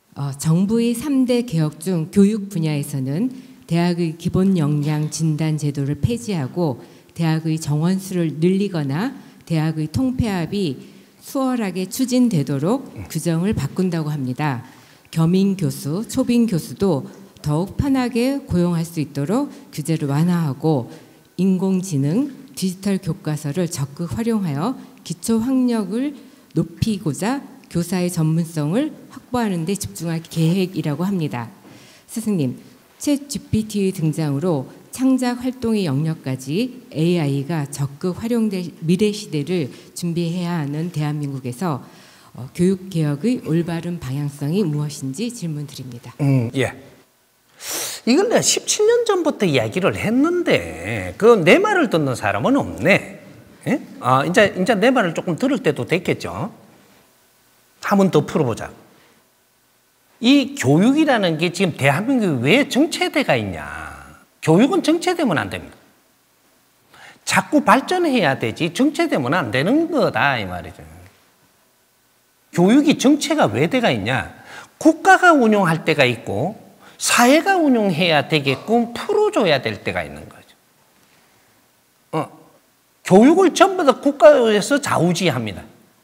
정부의 3대 개혁 중 교육 분야에서는 대학의 기본 역량 진단 제도를 폐지하고 대학의 정원수를 늘리거나 대학의 통폐합이 수월하게 추진되도록 규정을 바꾼다고 합니다. 겸임 교수, 초빙 교수도 더욱 편하게 고용할 수 있도록 규제를 완화하고 인공지능, 디지털 교과서를 적극 활용하여 기초 학력을 높이고자 교사의 전문성을 확보하는 데 집중할 계획이라고 합니다. 스승님, 챗 GPT의 등장으로 창작 활동의 영역까지 AI가 적극 활용될 미래 시대를 준비해야 하는 대한민국에서 교육개혁의 올바른 방향성이 무엇인지 질문드립니다. 예. 이걸 내가 17년 전부터 이야기를 했는데 내 말을 듣는 사람은 없네. 예? 이제 내 말을 조금 들을 때도 됐겠죠. 한번 더 풀어보자. 이 교육이라는 게 지금 대한민국이 왜 정체돼가 있냐. 교육은 정체되면 안 됩니다. 자꾸 발전해야 되지 정체되면 안 되는 거다 이 말이죠. 교육이 정체가 왜 돼가 있냐. 국가가 운영할 때가 있고 사회가 운영해야 되게끔 풀어줘야 될 때가 있는 거죠. 교육을 전부 다 국가에서 좌우지합니다.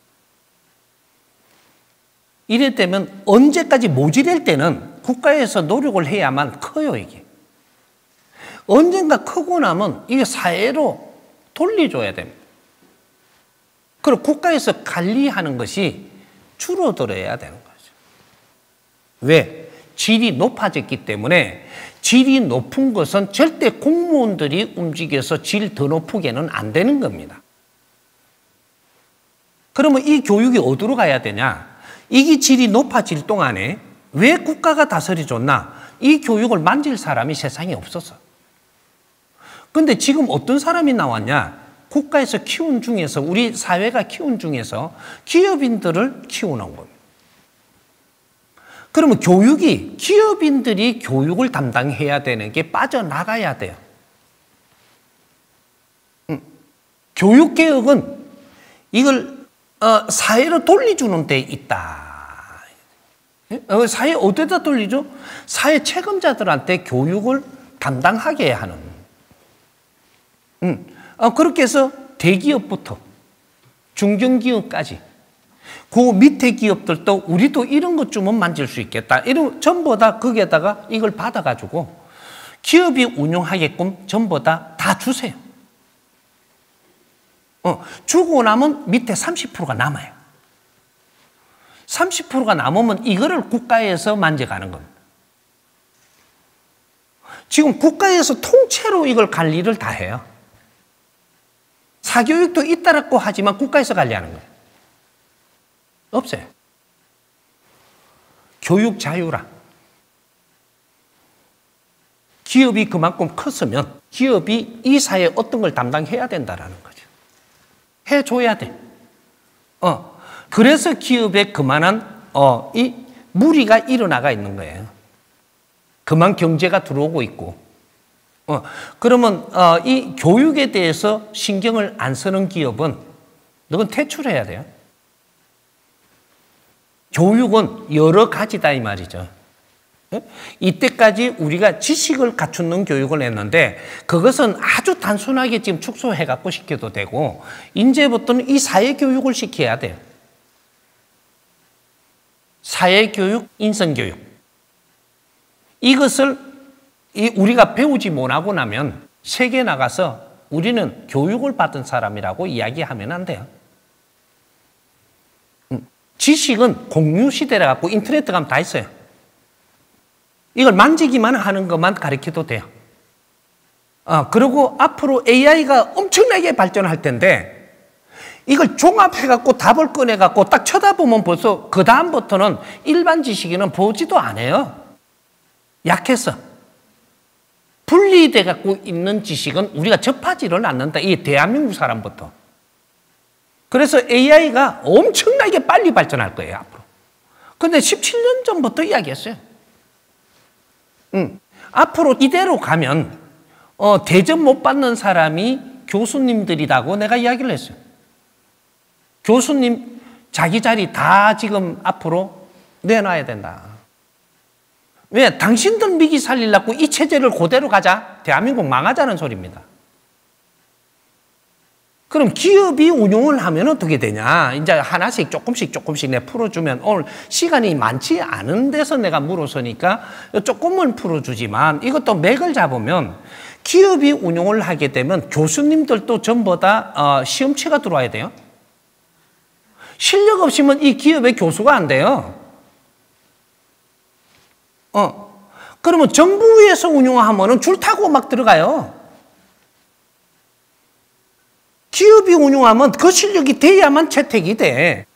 이래 되면 언제까지 모자랄 때는 국가에서 노력을 해야만 커요, 이게. 언젠가 크고 나면 이게 사회로 돌려줘야 됩니다. 그리고 국가에서 관리하는 것이 줄어들어야 되는 거죠. 왜? 질이 높아졌기 때문에 질이 높은 것은 절대 공무원들이 움직여서 질 더 높게는 안 되는 겁니다. 그러면 이 교육이 어디로 가야 되냐? 이게 질이 높아질 동안에 왜 국가가 다스려줬나? 이 교육을 만질 사람이 세상에 없었어. 근데 지금 어떤 사람이 나왔냐? 국가에서 키운 중에서, 우리 사회가 키운 중에서 기업인들을 키우는 겁니다. 그러면 교육이, 기업인들이 교육을 담당해야 되는 게 빠져나가야 돼요. 교육개혁은 이걸 사회로 돌려주는 데 있다. 사회 어디다 돌리죠? 사회 책임자들한테 교육을 담당하게 하는. 그렇게 해서 대기업부터 중견기업까지 그 밑에 기업들도 우리도 이런 것 좀은 만질 수 있겠다. 이런 전부 다 거기에다가 이걸 받아가지고 기업이 운영하게끔 전부 다 주세요. 주고 나면 밑에 30%가 남아요. 30%가 남으면 이거를 국가에서 만져가는 겁니다. 지금 국가에서 통째로 이걸 관리를 다 해요. 사교육도 잇따랐고 하지만 국가에서 관리하는 거예요. 없어요. 교육 자유라. 기업이 그만큼 컸으면 기업이 이 사회에 어떤 걸 담당해야 된다라는 거죠. 해줘야 돼. 그래서 기업에 그만한 이 무리가 일어나가 있는 거예요. 그만 경제가 들어오고 있고. 그러면 이 교육에 대해서 신경을 안 쓰는 기업은 너는 퇴출해야 돼요. 교육은 여러 가지다 이 말이죠. 이때까지 우리가 지식을 갖추는 교육을 했는데 그것은 아주 단순하게 지금 축소해갖고 시켜도 되고 이제부터는 이 사회교육을 시켜야 돼요. 사회교육, 인성교육. 이것을 우리가 배우지 못하고 나면 세계에 나가서 우리는 교육을 받은 사람이라고 이야기하면 안 돼요. 지식은 공유시대라 갖고 인터넷 들어가면 다 있어요. 이걸 만지기만 하는 것만 가르쳐도 돼요. 그리고 앞으로 AI가 엄청나게 발전할 텐데 이걸 종합해갖고 답을 꺼내갖고 딱 쳐다보면 벌써 그 다음부터는 일반 지식인은 보지도 않아요. 약해서. 분리돼 갖고 있는 지식은 우리가 접하지를 않는다. 이 대한민국 사람부터. 그래서 AI가 엄청나게 빨리 발전할 거예요, 앞으로. 근데 17년 전부터 이야기했어요. 앞으로 이대로 가면 대접 못 받는 사람이 교수님들이라고 내가 이야기를 했어요. 교수님 자기 자리 다 지금 앞으로 내놔야 된다. 왜? 당신들 미기 살리려고 이 체제를 그대로 가자. 대한민국 망하자는 소리입니다. 그럼 기업이 운용을 하면 어떻게 되냐? 이제 하나씩 조금씩 내 풀어주면, 오늘 시간이 많지 않은 데서 내가 물어서니까 조금은 풀어주지만, 이것도 맥을 잡으면 기업이 운용을 하게 되면 교수님들도 전부 다 시험치가 들어와야 돼요. 실력 없으면 이 기업의 교수가 안 돼요. 그러면 정부에서 운용하면은 줄 타고 막 들어가요. 기업이 운용하면 그 실력이 돼야만 채택이 돼.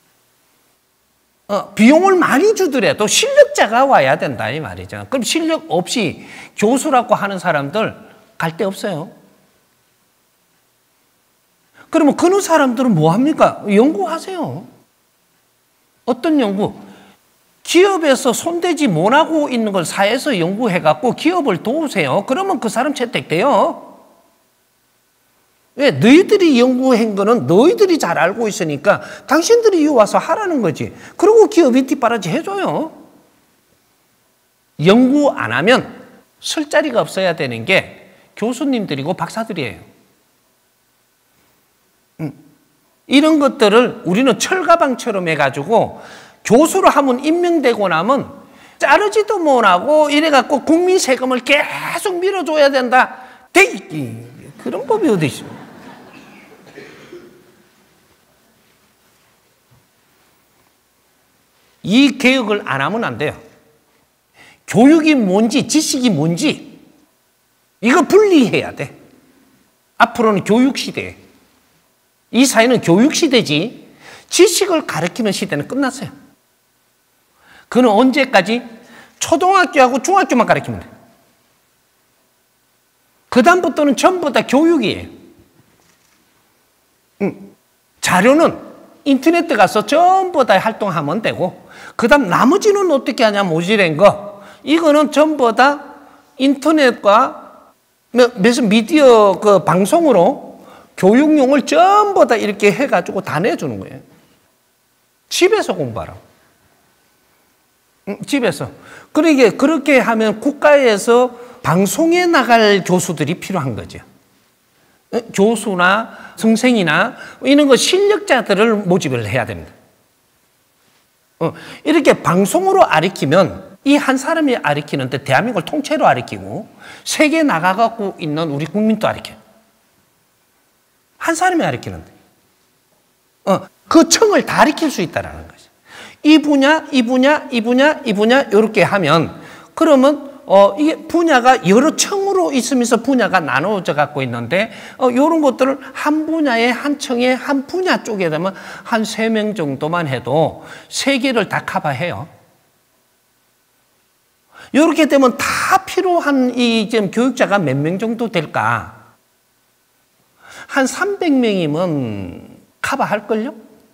비용을 많이 주더라도 실력자가 와야 된다 이 말이죠. 그럼 실력 없이 교수라고 하는 사람들 갈 데 없어요. 그러면 그런 사람들은 뭐 합니까? 연구하세요. 어떤 연구? 기업에서 손대지 못하고 있는 걸 사회에서 연구해갖고 기업을 도우세요. 그러면 그 사람 채택돼요. 왜? 너희들이 연구한 거는 너희들이 잘 알고 있으니까 당신들이 여기 와서 하라는 거지. 그리고 기업이 뒷바라지 해줘요. 연구 안 하면 쓸 자리가 없어야 되는 게 교수님들이고 박사들이에요. 이런 것들을 우리는 철가방처럼 해가지고 교수로 하면 임명되고 나면 자르지도 못하고 이래갖고 국민 세금을 계속 밀어줘야 된다. 그런 법이 어디 있어? 이 개혁을 안 하면 안 돼요. 교육이 뭔지 지식이 뭔지 이거 분리해야 돼. 앞으로는 교육시대에. 이 사회는 교육시대지 지식을 가르치는 시대는 끝났어요. 그는 언제까지? 초등학교하고 중학교만 가르치면 돼. 그 다음부터는 전부 다 교육이에요. 자료는 인터넷 가서 전부 다 활동하면 되고 그 다음 나머지는 어떻게 하냐 모질한 거 이거는 전부 다 인터넷과 무슨 미디어 그 방송으로 교육용을 전부 다 이렇게 해가지고 다 내주는 거예요. 집에서 공부하라. 집에서. 그러게 그렇게 하면 국가에서 방송에 나갈 교수들이 필요한 거죠. 교수나 선생이나 이런 거 실력자들을 모집을 해야 됩니다. 이렇게 방송으로 가르치면 이 한 사람이 가르치는데 대한민국을 통째로 가르치고 세계에 나가갖고 있는 우리 국민도 가르쳐요. 한 사람이 가르치는데 그 청을 다 가르칠 수 있다는 거죠. 이 분야 이렇게 하면 그러면 이게 분야가 여러 청으로 있으면서 분야가 나누어져 갖고 있는데 이런 것들을 한 분야에 한 청에 한 분야 쪽에 되면 한 3명 정도만 해도 세계를 다 커버해요. 이렇게 되면 다 필요한 이 지금 교육자가 몇 명 정도 될까? 한 300명이면 커버할걸요?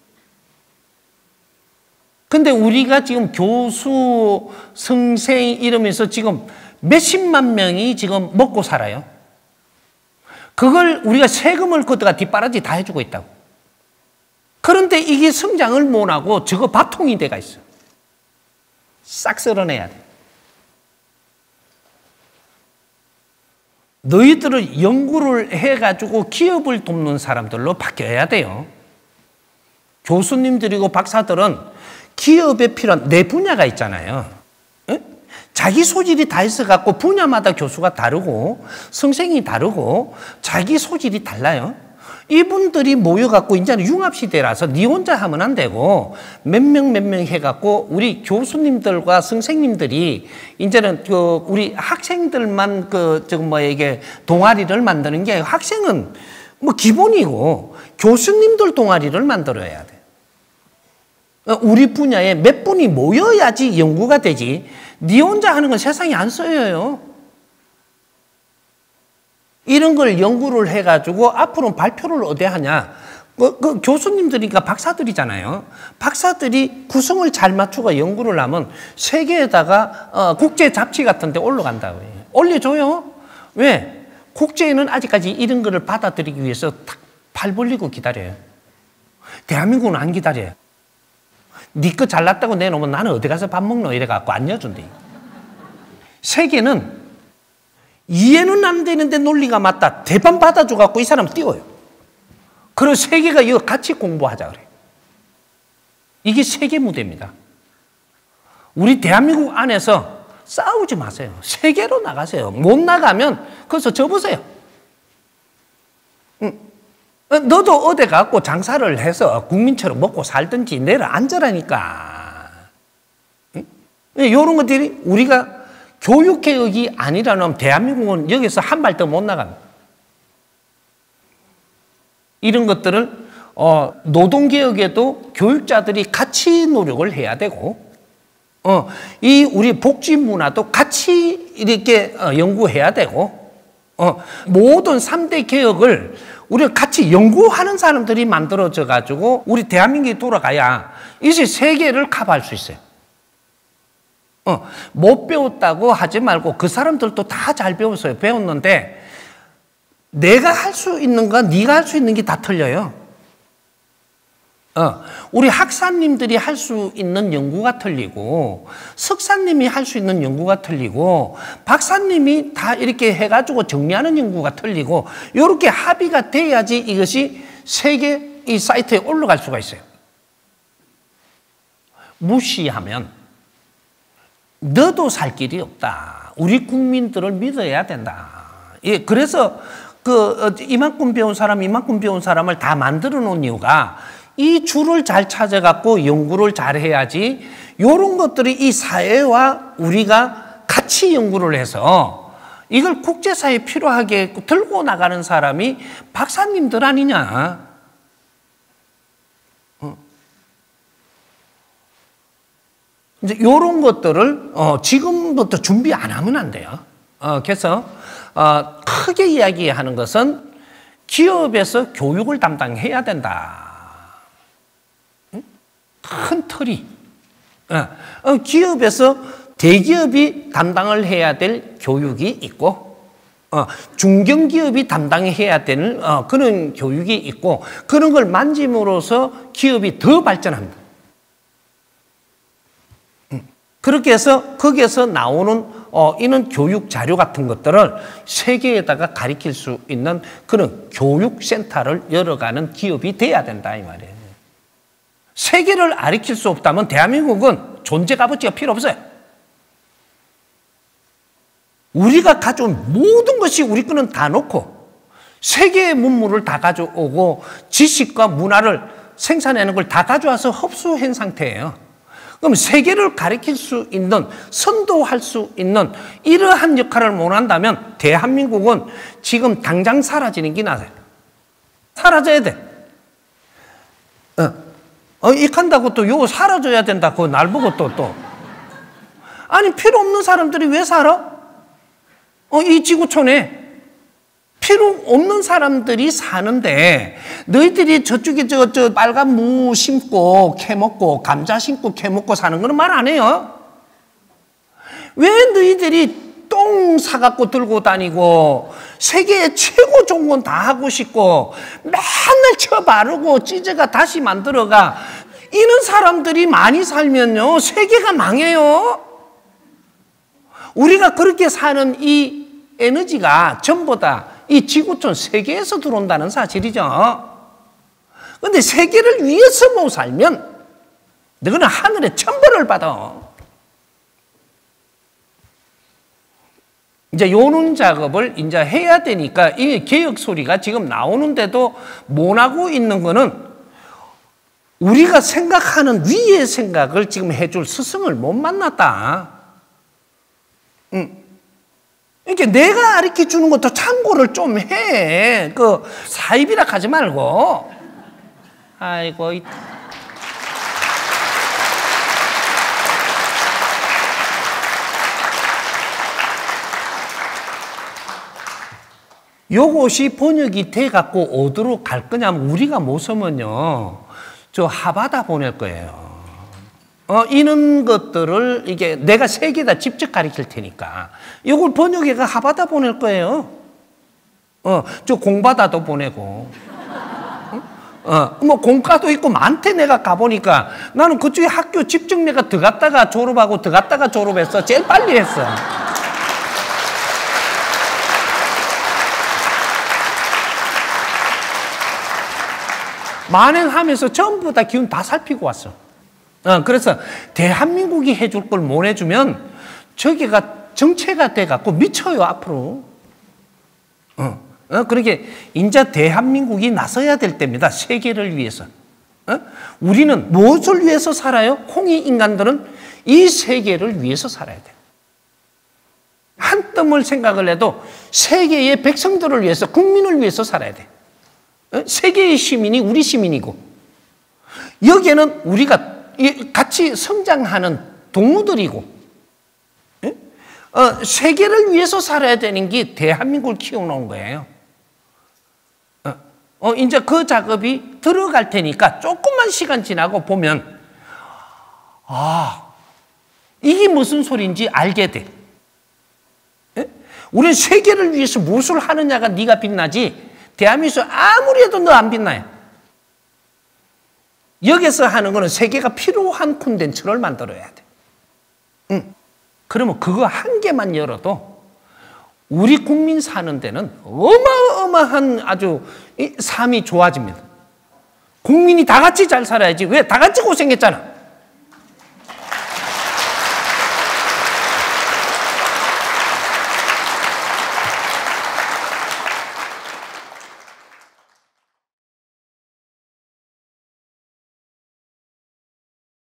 근데 우리가 지금 교수, 선생 이러면서 지금 몇십만 명이 지금 먹고 살아요. 그걸 우리가 세금을 걷다가 뒷바라지 다 해주고 있다고. 그런데 이게 성장을 못하고 저거 밥통이 돼가 있어. 싹 쓸어내야 돼. 너희들을 연구를 해가지고 기업을 돕는 사람들로 바뀌어야 돼요. 교수님들이고 박사들은 기업에 필요한 내 분야가 있잖아요. 자기 소질이 다 있어갖고 분야마다 교수가 다르고 선생이 다르고 자기 소질이 달라요. 이분들이 모여갖고 이제는 융합시대라서 니 혼자 하면 안 되고 몇 명 해갖고 우리 교수님들과 선생님들이 이제는 그 우리 학생들만 이게 동아리를 만드는 게 학생은 뭐 기본이고 교수님들 동아리를 만들어야 돼. 우리 분야에 몇 분이 모여야지 연구가 되지. 니 혼자 하는 건 세상에 안 쓰여요. 이런 걸 연구를 해가지고 앞으로 발표를 어디 하냐. 그 교수님들이니까 박사들이잖아요. 박사들이 구성을 잘 맞추고 연구를 하면 세계에다가 국제 잡지 같은 데 올라간다고 해요. 올려줘요. 왜? 국제에는 아직까지 이런 거를 받아들이기 위해서 팔 벌리고 기다려요. 대한민국은 안 기다려요. 니 거 잘났다고 내놓으면 나는 어디 가서 밥 먹노 이래갖고 안 여준대. 세계는 이해는 안 되는데 논리가 맞다. 대판 받아줘갖고 이 사람 띄워요. 그리고 세계가 이거 같이 공부하자 그래요. 이게 세계 무대입니다. 우리 대한민국 안에서 싸우지 마세요. 세계로 나가세요. 못 나가면 거기서 접으세요. 너도 어디 가고 장사를 해서 국민처럼 먹고 살든지 내려앉으라니까. 이런 것들이 우리가 교육개혁이 아니라면 대한민국은 여기서 한 발 더 못 나갑니다. 이런 것들을 노동개혁에도 교육자들이 같이 노력을 해야 되고 이 우리 복지 문화도 같이 이렇게 연구해야 되고 모든 3대 개혁을 우리가 같이 연구하는 사람들이 만들어져 가지고 우리 대한민국이 돌아가야 이제 세계를 커버할 수 있어요. 못 배웠다고 하지 말고 그 사람들도 다 잘 배웠어요. 배웠는데 내가 할 수 있는 건 네가 할 수 있는 게 다 틀려요. 우리 학사님들이 할 수 있는 연구가 틀리고 석사님이 할 수 있는 연구가 틀리고 박사님이 다 이렇게 해가지고 정리하는 연구가 틀리고 이렇게 합의가 돼야지 이것이 세계 이 사이트에 올라갈 수가 있어요. 무시하면 너도 살 길이 없다. 우리 국민들을 믿어야 된다. 예, 그래서 이만큼 배운 사람을 다 만들어 놓은 이유가 이 줄을 잘 찾아갖고 연구를 잘 해야지 이런 것들이 이 사회와 우리가 같이 연구를 해서 이걸 국제사회에 필요하게 들고 나가는 사람이 박사님들 아니냐. 이제 이런 것들을 지금부터 준비 안 하면 안 돼요. 그래서 크게 이야기하는 것은 기업에서 교육을 담당해야 된다. 큰 틀이. 기업에서 대기업이 담당을 해야 될 교육이 있고 중견기업이 담당해야 되는 그런 교육이 있고 그런 걸 만짐으로써 기업이 더 발전합니다. 그렇게 해서 거기에서 나오는 이런 교육 자료 같은 것들을 세계에다가 가르칠 수 있는 그런 교육센터를 열어가는 기업이 돼야 된다 이 말이에요. 세계를 가르칠 수 없다면 대한민국은 존재 값어치가 필요 없어요. 우리가 가져온 모든 것이 우리 거는 다 놓고 세계의 문물을 다 가져오고 지식과 문화를 생산하는 걸 다 가져와서 흡수한 상태예요. 그럼 세계를 가르칠 수 있는, 선도할 수 있는 이러한 역할을 못 한다면 대한민국은 지금 당장 사라지는 게 나아요. 사라져야 돼. 익한다고 또 요거 사라져야 된다고 날 보고 또. 아니, 필요 없는 사람들이 왜 살아? 이 지구촌에 필요 없는 사람들이 사는데 너희들이 저쪽에 저 빨간 무 심고 캐먹고 감자 심고 캐먹고 사는 거는 말 안 해요. 왜 너희들이 똥 사갖고 들고 다니고 세계에 최고 좋은 건 다 하고 싶고 맨날 쳐 바르고 찢어가 다시 만들어가 이런 사람들이 많이 살면요 세계가 망해요. 우리가 그렇게 사는 이 에너지가 전부 다 이 지구촌 세계에서 들어온다는 사실이죠. 그런데 세계를 위해서 못 살면 너는 하늘의 천벌을 받아. 이제 요런 작업을 이제 해야 되니까 이 개혁 소리가 지금 나오는데도 못 하고 있는 거는 우리가 생각하는 위의 생각을 지금 해줄 스승을 못 만났다. 이렇게 내가 가르쳐 주는 것도 참고를 좀 해. 사입이라 하지 말고. 아이고. 요것이 번역이 돼갖고 어디로 갈 거냐면 우리가 못 서면요. 저 하바다 보낼 거예요. 이런 것들을 이게 내가 세계에다 직접 가르칠 테니까 이걸 번역해가 하바다 보낼 거예요. 저 공바다도 보내고. 뭐 공과도 있고 많대. 내가 가보니까 나는 그쪽에 학교 집중 내가 들어갔다가 졸업하고 들어갔다가 졸업했어. 제일 빨리 했어. 만행하면서 전부 다 기운 다 살피고 왔어. 그래서 대한민국이 해줄 걸 못 해주면 저기가 정체가 돼갖고 미쳐요, 앞으로. 그렇게 이제 대한민국이 나서야 될 때입니다. 세계를 위해서. 우리는 무엇을 위해서 살아요? 홍익 인간들은 이 세계를 위해서 살아야 돼요. 한 뜸을 생각을 해도 세계의 백성들을 위해서, 국민을 위해서 살아야 돼요. 세계의 시민이 우리 시민이고, 여기에는 우리가 같이 성장하는 동무들이고, 세계를 위해서 살아야 되는 게 대한민국을 키워놓은 거예요. 이제 그 작업이 들어갈 테니까 조금만 시간 지나고 보면, 이게 무슨 소리인지 알게 돼. 우리는 세계를 위해서 무엇을 하느냐가 네가 빛나지, 대한민국에서 아무리 해도 너 안 빛나요. 여기서 하는 거는 세계가 필요한 콘텐츠를 만들어야 돼. 그러면 그거 한 개만 열어도 우리 국민 사는 데는 어마어마한 아주 삶이 좋아집니다. 국민이 다 같이 잘 살아야지. 왜? 다 같이 고생했잖아.